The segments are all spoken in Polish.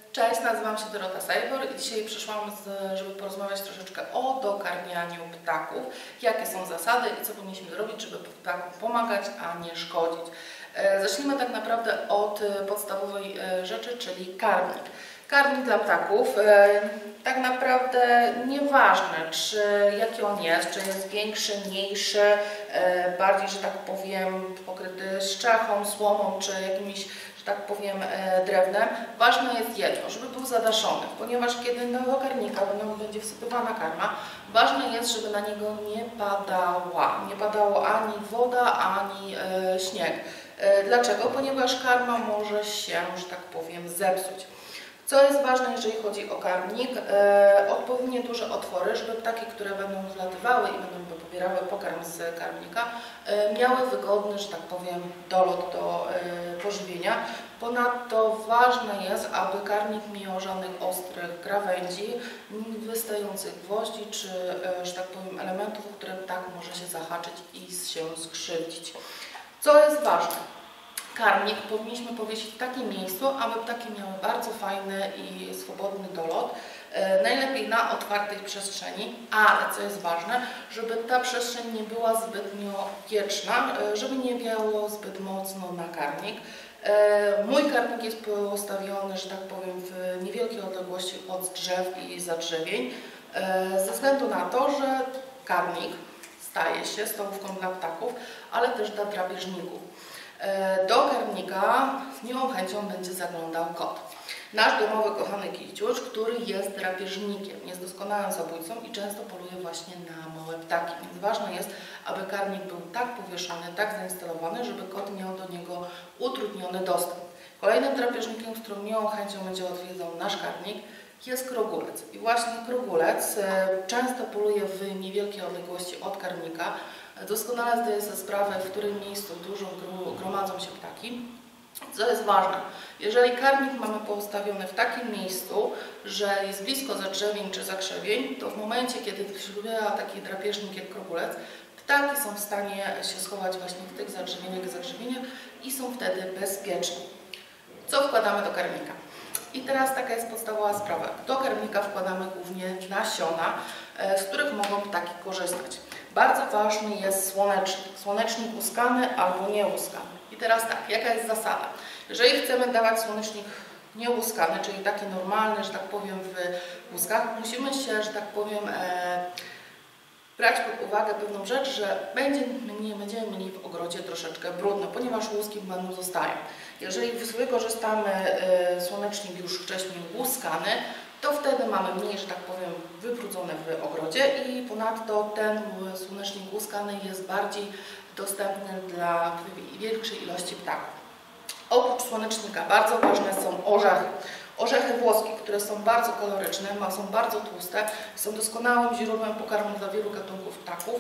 Cześć, nazywam się Dorota Sajbor i dzisiaj przyszłam, żeby porozmawiać troszeczkę o dokarmianiu ptaków, jakie są zasady i co powinniśmy zrobić, żeby ptakom pomagać, a nie szkodzić. Zacznijmy tak naprawdę od podstawowej rzeczy, czyli karmnik. Karmnik dla ptaków, tak naprawdę nieważne, jaki on jest, czy jest większy, mniejszy, bardziej, że tak powiem, pokryty szczechą, słomą, czy jakimiś, że tak powiem, drewnem. Ważne jest jedno, żeby był zadaszony, ponieważ kiedy do karmnika będzie wsypywana karma, ważne jest, żeby na niego nie padała ani woda, ani śnieg. Dlaczego? Ponieważ karma może się, że tak powiem, zepsuć. Co jest ważne, jeżeli chodzi o karmnik? Odpowiednio duże otwory, żeby ptaki, które będą wlatywały i będą pobierały pokarm z karmnika, miały wygodny, że tak powiem, dolot do pożywienia. Ponadto ważne jest, aby karmnik nie miał żadnych ostrych krawędzi, wystających gwoździ, czy, że tak powiem, elementów, o które ptak może się zahaczyć i się skrzywdzić. Co jest ważne? Karmnik powinniśmy powiesić w takim miejscu, aby ptaki miały bardzo fajny i swobodny dolot. Najlepiej na otwartej przestrzeni, ale co jest ważne, żeby ta przestrzeń nie była zbytnio wietrzna, żeby nie wiało zbyt mocno na karmnik. Mój karmnik jest postawiony, że tak powiem, w niewielkiej odległości od drzew i zadrzewień, ze względu na to, że karmnik staje się stołówką dla ptaków, ale też dla drapieżników. Do karmnika z miłą chęcią będzie zaglądał kot. Nasz domowy kochany kiciusz, który jest drapieżnikiem, jest doskonałym zabójcą i często poluje właśnie na małe ptaki. Więc ważne jest, aby karmnik był tak powieszony, tak zainstalowany, żeby kot miał do niego utrudniony dostęp. Kolejnym drapieżnikiem, z którym miłą chęcią będzie odwiedzał nasz karmnik, jest krogulec. I właśnie krogulec często poluje w niewielkiej odległości od karmnika. Doskonale zdaje sobie sprawę, w którym miejscu dużo gromadzą się ptaki. Co jest ważne, jeżeli karmnik mamy postawiony w takim miejscu, że jest blisko zadrzewień czy zakrzewień, to w momencie, kiedy przybywa taki drapieżnik jak krogulec, ptaki są w stanie się schować właśnie w tych zagrzewieniach i są wtedy bezpieczne. Co wkładamy do karmnika? I teraz taka jest podstawowa sprawa. Do karmnika wkładamy głównie nasiona, z których mogą ptaki korzystać. Bardzo ważny jest słonecznik. Słonecznik łuskany albo nieuskany. I teraz tak, jaka jest zasada? Jeżeli chcemy dawać słonecznik niełuskany, czyli taki normalny, że tak powiem, w łuskach, musimy się, że tak powiem, brać pod uwagę pewną rzecz, że będziemy mieli w ogrodzie troszeczkę brudno, ponieważ łuski będą zostają. Jeżeli wykorzystamy słonecznik już wcześniej łuskany, to wtedy mamy mniej, że tak powiem, wybrudzone w ogrodzie i ponadto ten słonecznik łuskany jest bardziej dostępny dla większej ilości ptaków. Oprócz słonecznika bardzo ważne są orzechy. Orzechy włoskie, które są bardzo koloryczne, są bardzo tłuste, są doskonałym źródłem pokarmu dla wielu gatunków ptaków.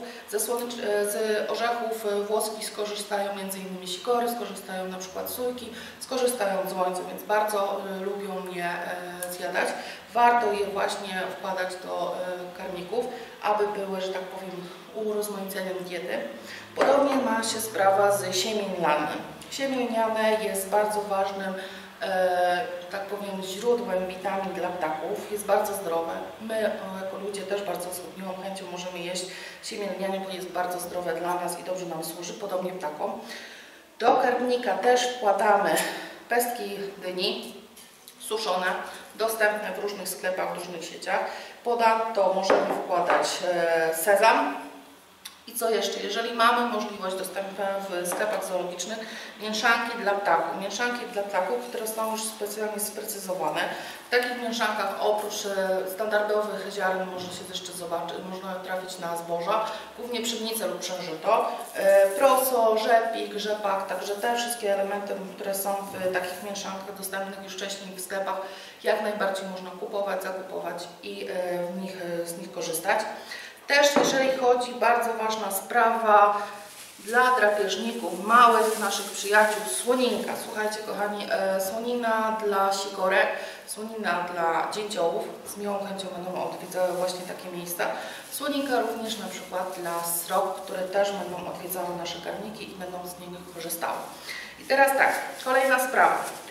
Z orzechów włoskich skorzystają m.in. sikory, skorzystają na przykład sójki, skorzystają dzwońce, więc bardzo lubią je zjadać. Warto je właśnie wkładać do karmników, aby były, że tak powiem, urozmaiceniem diety. Podobnie ma się sprawa z siemię lnianym. Siemię lniane jest bardzo ważnym, tak powiem, źródłem witamin dla ptaków, jest bardzo zdrowe. My jako ludzie też bardzo z miłą chęcią możemy jeść siemię lniane, bo jest bardzo zdrowe dla nas i dobrze nam służy, podobnie ptakom. Do karmnika też wkładamy pestki dyni suszone, dostępne w różnych sklepach, w różnych sieciach. Ponadto możemy wkładać sezam. I co jeszcze? Jeżeli mamy możliwość dostępna w sklepach zoologicznych, mieszanki dla ptaków. Mieszanki dla ptaków, które są już specjalnie sprecyzowane. W takich mieszankach oprócz standardowych ziaren można trafić na zboża, głównie pszenicę lub przężyto, proso, rzepik, rzepak, także te wszystkie elementy, które są w takich mieszankach dostępnych już wcześniej w sklepach, jak najbardziej można kupować, zakupować i z nich korzystać. Też jeżeli chodzi, bardzo ważna sprawa dla drapieżników, małych naszych przyjaciół, słoninka. Słuchajcie kochani, słonina dla sikorek, słonina dla dzięciołów, z miłą chęcią będą odwiedzały właśnie takie miejsca. Słoninka również na przykład dla srok, które też będą odwiedzały nasze karmniki i będą z niego korzystały. I teraz tak, kolejna sprawa.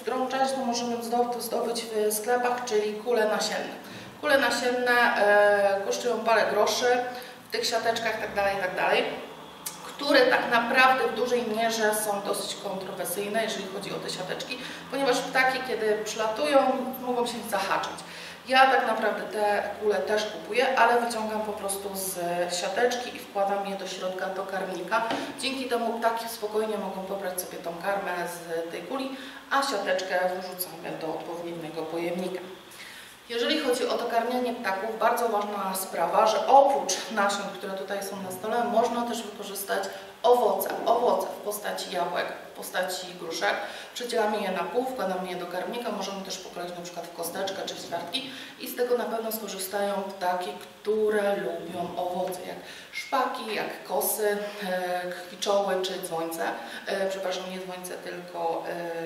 część to możemy zdobyć w sklepach, czyli kule nasienne. Kule nasienne kosztują parę groszy w tych siateczkach itd., które tak naprawdę w dużej mierze są dosyć kontrowersyjne, jeżeli chodzi o te siateczki, ponieważ ptaki, kiedy przylatują, mogą się zahaczyć. Ja tak naprawdę te kule też kupuję, ale wyciągam po prostu z siateczki i wkładam je do środka, do karmnika. Dzięki temu ptaki spokojnie mogą pobrać sobie tą karmę z tej kuli, a siateczkę wyrzucamy do odpowiedniego pojemnika. Jeżeli chodzi o dokarmianie ptaków, bardzo ważna sprawa, że oprócz nasion, które tutaj są na stole, można też wykorzystać owoce. Owoce w postaci jabłek, w postaci gruszek. Przecielamy je na pół, wkładamy je do karmnika, możemy też pokroić na przykład w kosteczkę czy w ćwiartki i z tego na pewno skorzystają ptaki, które lubią owoce, jak szpaki, jak kosy, kwiczoły czy dzwońce. Przepraszam, nie dzwońce, tylko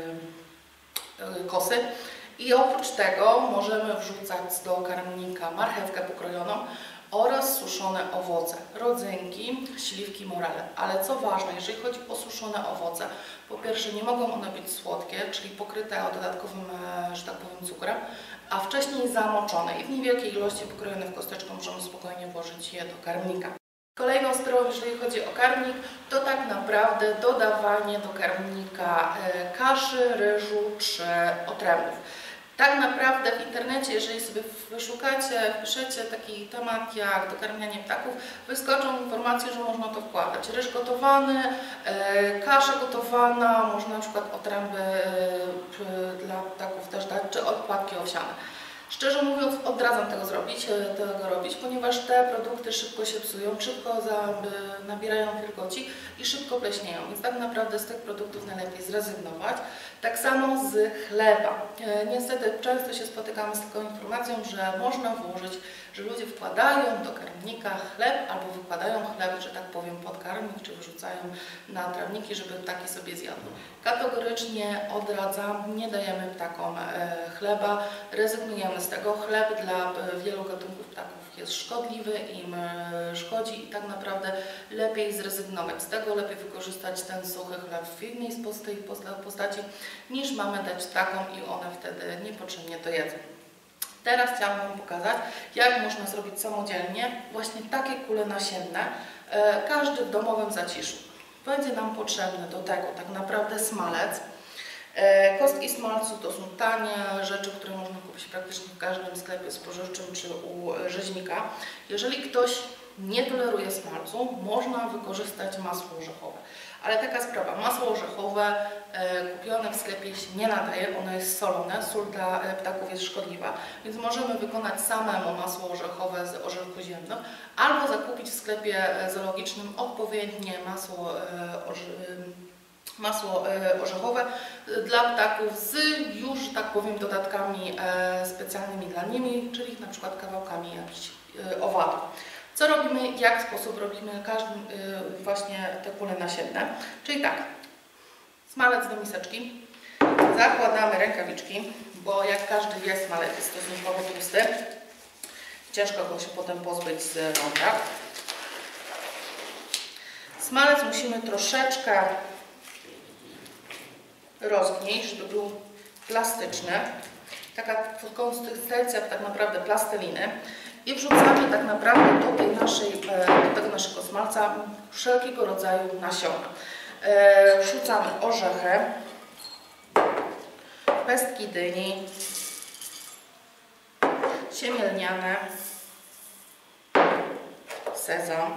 kosy. I oprócz tego możemy wrzucać do karmnika marchewkę pokrojoną oraz suszone owoce, rodzynki, śliwki, morele. Ale co ważne, jeżeli chodzi o suszone owoce, po pierwsze nie mogą one być słodkie, czyli pokryte dodatkowym, że tak powiem, cukrem, a wcześniej zamoczone i w niewielkiej ilości pokrojone w kosteczkę możemy spokojnie włożyć je do karmnika. Kolejną sprawą, jeżeli chodzi o karmnik, to tak naprawdę dodawanie do karmnika kaszy, ryżu czy otrębów. Tak naprawdę w internecie, jeżeli sobie wyszukacie, wpiszecie taki temat jak dokarmianie ptaków, wyskoczą informacje, że można to wkładać. Ryż gotowany, kasza gotowana, można na przykład otręby dla ptaków też dać, czy odpłatki owsiane. Szczerze mówiąc, odradzam tego robić, ponieważ te produkty szybko się psują, szybko nabierają wilgoci i szybko pleśnieją, więc tak naprawdę z tych produktów najlepiej zrezygnować. Tak samo z chleba. Niestety często się spotykamy z taką informacją, że można włożyć, że ludzie wkładają do karmnika chleb albo wykładają chleb, że tak powiem, pod karmnik, czy wyrzucają na trawniki, żeby ptaki sobie zjadły. Kategorycznie odradzam, nie dajemy ptakom chleba, rezygnujemy z tego. Chleb dla wielu gatunków ptaków jest szkodliwy, im szkodzi i tak naprawdę lepiej zrezygnować z tego, lepiej wykorzystać ten suchy chleb w innej postaci, niż mamy dać ptakom i one wtedy niepotrzebnie to jedzą. Teraz chciałam Wam pokazać, jak można zrobić samodzielnie właśnie takie kule nasienne, każdy w domowym zaciszu. Będzie nam potrzebny do tego tak naprawdę smalec. Kostki smalcu to są tanie rzeczy, które można kupić praktycznie w każdym sklepie spożywczym czy u rzeźnika. Jeżeli ktoś nie toleruje smalcu, można wykorzystać masło orzechowe. Ale taka sprawa, masło orzechowe kupione w sklepie się nie nadaje, ono jest solone, sól dla ptaków jest szkodliwa, więc możemy wykonać samemu masło orzechowe z orzechów ziemnych albo zakupić w sklepie zoologicznym odpowiednie masło orzechowe dla ptaków z już, tak powiem, dodatkami specjalnymi dla nimi, czyli na przykład kawałkami jakichś owadów. Co robimy, w jaki sposób robimy właśnie te kule nasienne? Czyli tak, smalec do miseczki, zakładamy rękawiczki, bo jak każdy wie, smalec jest stosunkowo tłusty, ciężko go się potem pozbyć z rąka. Smalec musimy troszeczkę rozgnieść, żeby był plastyczny, taka konsystencja tak naprawdę plasteliny. I wrzucamy tak naprawdę do tego naszego smalca wszelkiego rodzaju nasiona. Wrzucamy orzechy, pestki dyni, siemię lniane, sezam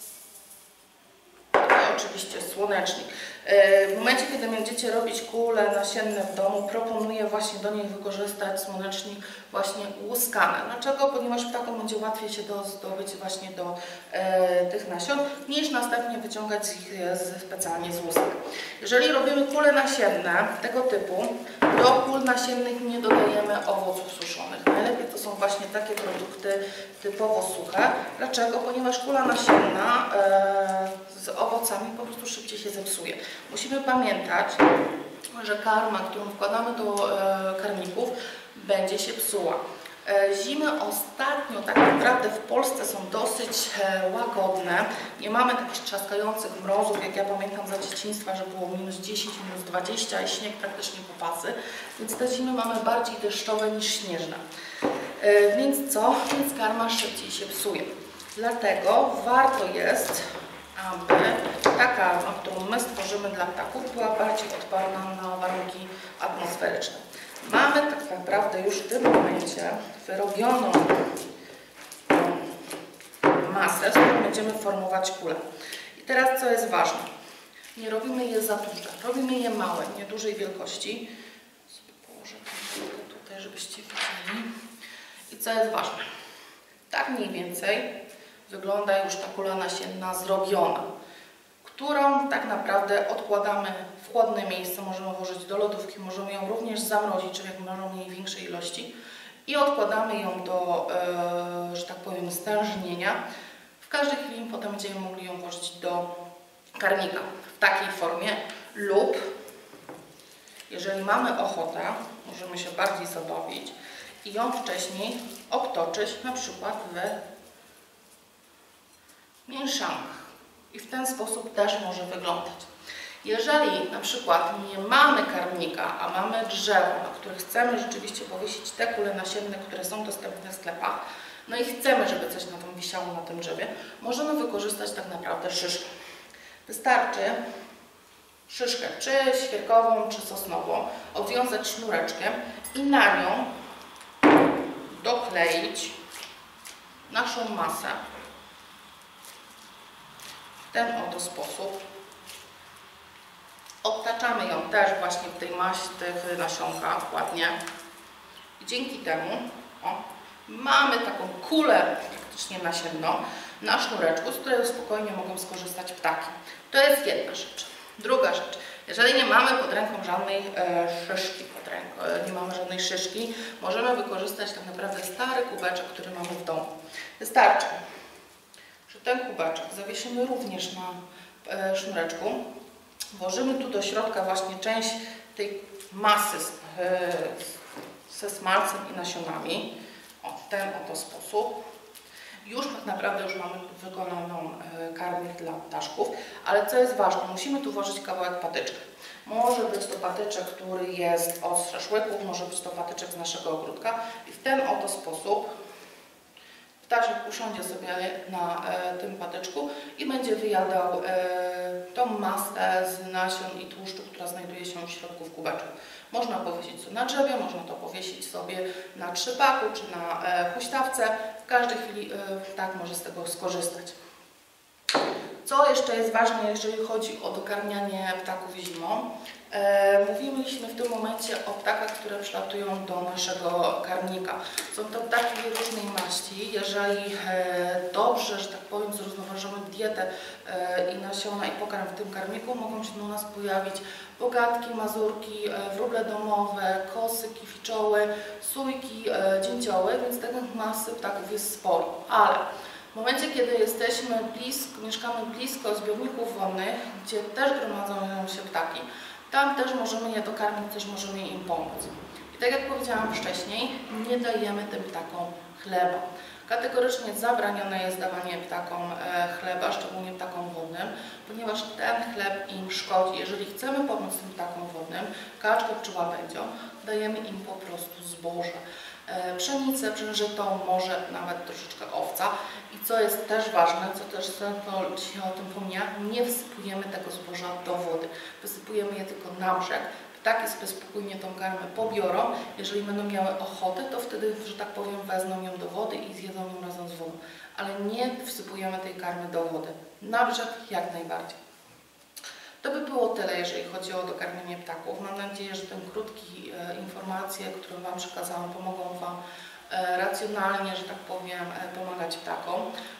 i oczywiście słonecznik. W momencie, kiedy będziecie robić kule nasienne w domu, proponuję właśnie do nich wykorzystać słonecznik właśnie łuskany. Dlaczego? Ponieważ ptakom będzie łatwiej się zdobyć właśnie do tych nasion, niż następnie wyciągać specjalnie z łusek. Jeżeli robimy kule nasienne tego typu, do kul nasiennych nie dodajemy owoców suszonych. Najlepiej to są właśnie takie produkty typowo suche. Dlaczego? Ponieważ kula nasienna z owocami po prostu szybciej się zepsuje. Musimy pamiętać, że karma, którą wkładamy do karmników, będzie się psuła. Zimy ostatnio tak naprawdę w Polsce są dosyć łagodne. Nie mamy takich trzaskających mrozów, jak ja pamiętam za dzieciństwa, że było minus 10, minus 20 i śnieg praktycznie po pasy. Więc te zimy mamy bardziej deszczowe niż śnieżne. Więc co? Więc karma szybciej się psuje. Dlatego warto jest, aby ta karma, którą my stworzymy dla ptaków, była bardziej odporna na warunki atmosferyczne. Mamy tak naprawdę już w tym momencie wyrobioną masę, z którą będziemy formować kulę. I teraz co jest ważne? Nie robimy je za duże, robimy je małe, niedużej wielkości. Sobie położę to tutaj, żebyście widzieli. I co jest ważne? Tak mniej więcej wygląda już ta kula nasienna zrobiona, którą tak naprawdę odkładamy w chłodne miejsce, możemy włożyć do lodówki, możemy ją również zamrozić, czyli jak możemy mniej większej ilości i odkładamy ją do, że tak powiem, stężnienia. W każdej chwili potem będziemy mogli ją włożyć do karmnika w takiej formie lub jeżeli mamy ochotę, możemy się bardziej zabawić i ją wcześniej obtoczyć na przykład we mieszankach. I w ten sposób też może wyglądać. Jeżeli na przykład nie mamy karmnika, a mamy drzewo, na których chcemy rzeczywiście powiesić te kule nasienne, które są dostępne w sklepach, no i chcemy, żeby coś na tym wisiało na tym drzewie, możemy wykorzystać tak naprawdę szyszkę. Wystarczy szyszkę, czy świerkową, czy sosnową, obwiązać sznureczkiem i na nią dokleić naszą masę w ten oto sposób. Obtaczamy ją też właśnie w tej masie, tych nasionkach ładnie. I dzięki temu mamy taką kulę praktycznie nasienną na sznureczku, z której spokojnie mogą skorzystać ptaki. To jest jedna rzecz. Druga rzecz. Jeżeli nie mamy pod ręką żadnej szyszki, nie mamy żadnej szyszki, możemy wykorzystać tak naprawdę stary kubeczek, który mamy w domu. Wystarczy, że ten kubeczek zawiesimy również na sznureczku. Włożymy tu do środka właśnie część tej masy ze smalcem i nasionami. W ten oto sposób. Już tak naprawdę mamy wykonaną karmę dla ptaszków, ale co jest ważne, musimy tu włożyć kawałek patyczka. Może być to patyczek, który jest od szaszłyków, może być to patyczek z naszego ogródka i w ten oto sposób ptaszek usiądzie sobie na tym patyczku i będzie wyjadał tą masę z nasion i tłuszczu, która znajduje się w środku w kubeczku. Można powiesić to na drzewie, można to powiesić sobie na trzypaku czy na huśtawce. W każdej chwili tak może z tego skorzystać. Co jeszcze jest ważne, jeżeli chodzi o dokarmianie ptaków zimą? Mówiliśmy w tym momencie o ptakach, które przylatują do naszego karmnika. Są to ptaki różnej maści. Jeżeli dobrze, że tak powiem, zrównoważamy dietę i nasiona i pokarm w tym karmniku, mogą się do nas pojawić bogatki, mazurki, wróble domowe, kosy, kificzoły, sójki, dzięcioły, więc tego masy ptaków jest sporo. Ale w momencie, kiedy jesteśmy mieszkamy blisko zbiorników wodnych, gdzie też gromadzą się ptaki, tam też możemy je dokarmić, też możemy im pomóc. I tak jak powiedziałam wcześniej, nie dajemy tym ptakom chleba. Kategorycznie zabranione jest dawanie ptakom chleba, szczególnie ptakom wodnym, ponieważ ten chleb im szkodzi. Jeżeli chcemy pomóc tym ptakom wodnym, kaczkę czy łabędziom, dajemy im po prostu zboże. Pszenicę, żyto, może nawet troszeczkę owca. I co jest też ważne, co też dzisiaj o tym pomina, nie wsypujemy tego zboża do wody. Wysypujemy je tylko na brzeg. Ptaki sobie spokojnie tą karmę pobiorą. Jeżeli będą miały ochotę, to wtedy, że tak powiem, wezmą ją do wody i zjedzą ją razem z wodą. Ale nie wsypujemy tej karmy do wody. Na brzeg jak najbardziej. To by było tyle, jeżeli chodzi o dokarmienie ptaków. Mam nadzieję, że te krótkie informacje, które Wam przekazałam, pomogą Wam racjonalnie, że tak powiem, pomagać ptakom.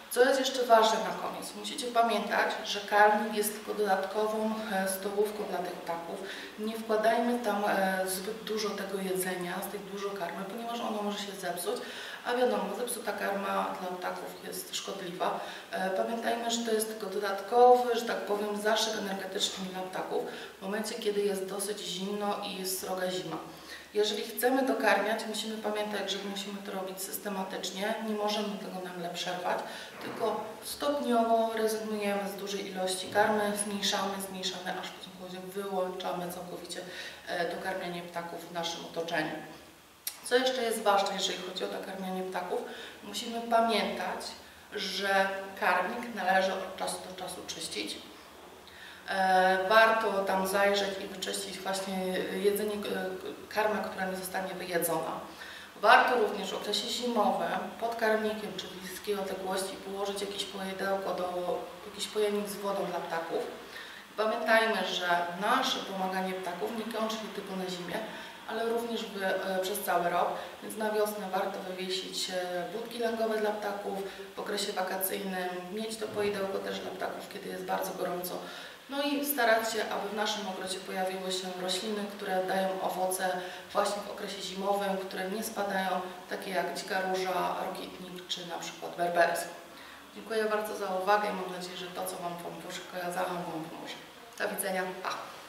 Co jest jeszcze ważne na koniec? Musicie pamiętać, że karmnik jest tylko dodatkową stołówką dla tych ptaków. Nie wkładajmy tam zbyt dużo tego jedzenia, zbyt dużo karmy, ponieważ ono może się zepsuć, a wiadomo, zepsuta karma dla ptaków jest szkodliwa. Pamiętajmy, że to jest tylko dodatkowy, że tak powiem, zaszyk energetyczny dla ptaków w momencie, kiedy jest dosyć zimno i jest sroga zima. Jeżeli chcemy dokarmiać, musimy pamiętać, że musimy to robić systematycznie, nie możemy tego nagle przerwać, tylko stopniowo rezygnujemy z dużej ilości karmy, zmniejszamy, aż w pewnym momencie wyłączamy całkowicie dokarmianie ptaków w naszym otoczeniu. Co jeszcze jest ważne, jeżeli chodzi o dokarmianie ptaków? Musimy pamiętać, że karmnik należy od czasu do czasu czyścić. Warto tam zajrzeć i wyczyścić właśnie jedzenie, karmę, która nie zostanie wyjedzona. Warto również w okresie zimowym pod karmnikiem czy w bliskiej odległości położyć jakieś pojedełko, jakiś pojemnik z wodą dla ptaków. Pamiętajmy, że nasze pomaganie ptaków nie kończy się tylko na zimie, ale również przez cały rok, więc na wiosnę warto wywiesić budki lęgowe dla ptaków, w okresie wakacyjnym mieć to pojedełko też dla ptaków, kiedy jest bardzo gorąco. No i starać się, aby w naszym ogrodzie pojawiły się rośliny, które dają owoce właśnie w okresie zimowym, które nie spadają, takie jak dzika róża, rokietnik czy na przykład berberis. Dziękuję bardzo za uwagę i mam nadzieję, że to, co Wam przekazałam, Wam pomoże. Do widzenia. Pa!